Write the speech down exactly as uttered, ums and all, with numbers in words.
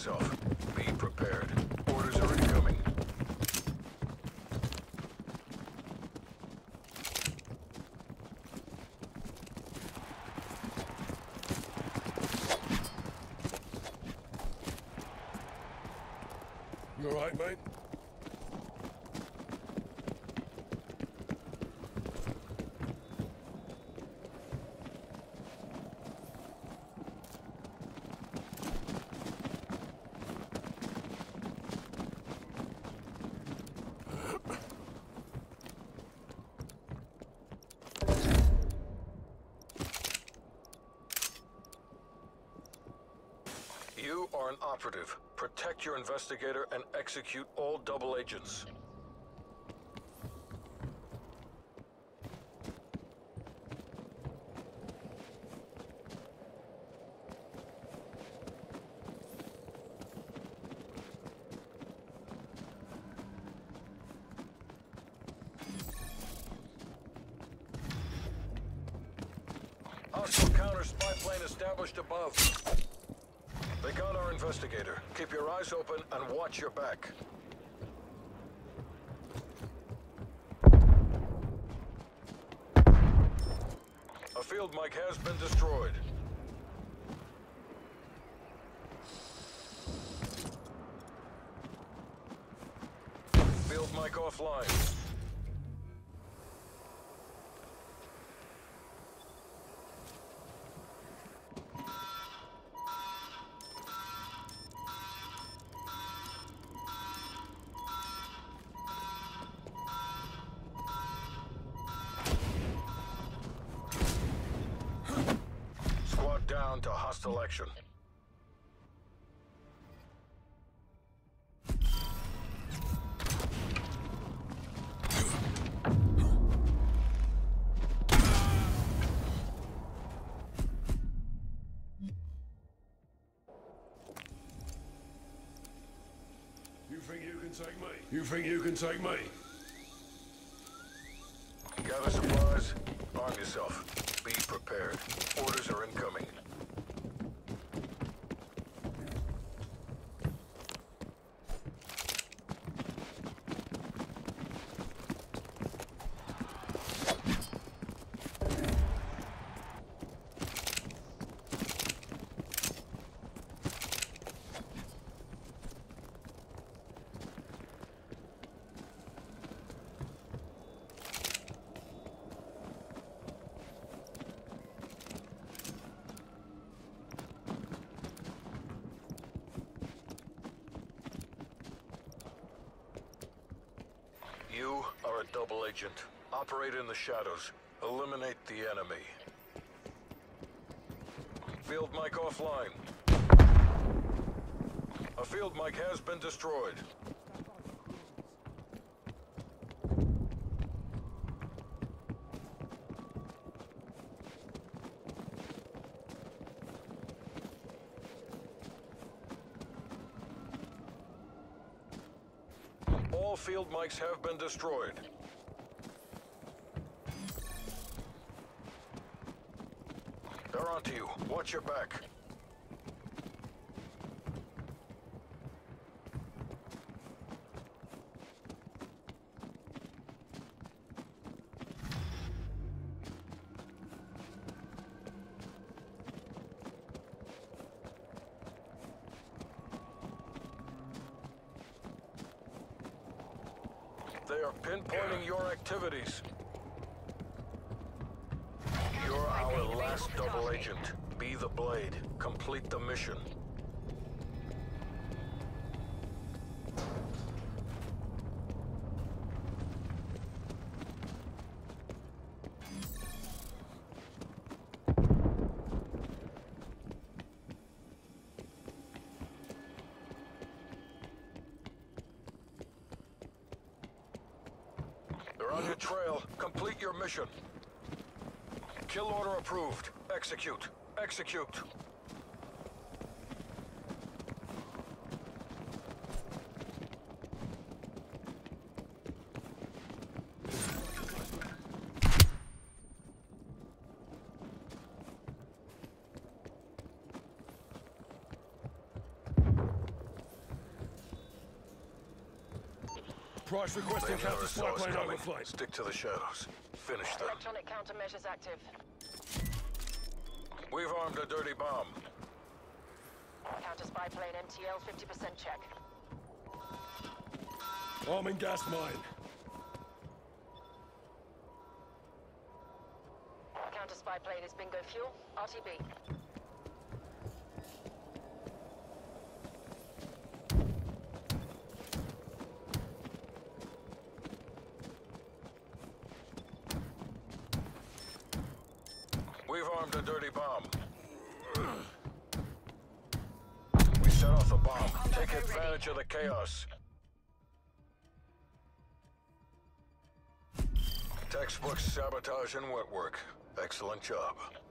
yourself. Be prepared. Orders are incoming. You all right, mate? You are an operative. Protect your investigator and execute all double agents. Hostile counter spy plane established above. They got our investigator. Keep your eyes open and watch your back. A field mic has been destroyed. Field mic offline. Down to hostile action. You think you can take me? You think you can take me? Gather supplies. Arm yourself. Be prepared. Orders are incoming. You are a double agent. Operate in the shadows. Eliminate the enemy. Field mic offline. A field mic has been destroyed. All field mics have been destroyed. They're onto you. Watch your back. They are pinpointing your activities. You're our last double agent. Be the blade. Complete the mission. They're on your trail. Complete your mission. Kill order approved. Execute. Execute. Price requesting They never counter saw spy us plane coming. overflight. Stick to the shadows. Finish them. Electronic countermeasures active. We've armed a dirty bomb. Counter spy plane M T L fifty percent check. Arming gas mine. Counter spy plane is bingo fuel. R T B. We've armed a dirty bomb. We set off the bomb. Take advantage of the chaos. Textbook sabotage and wet work. Excellent job.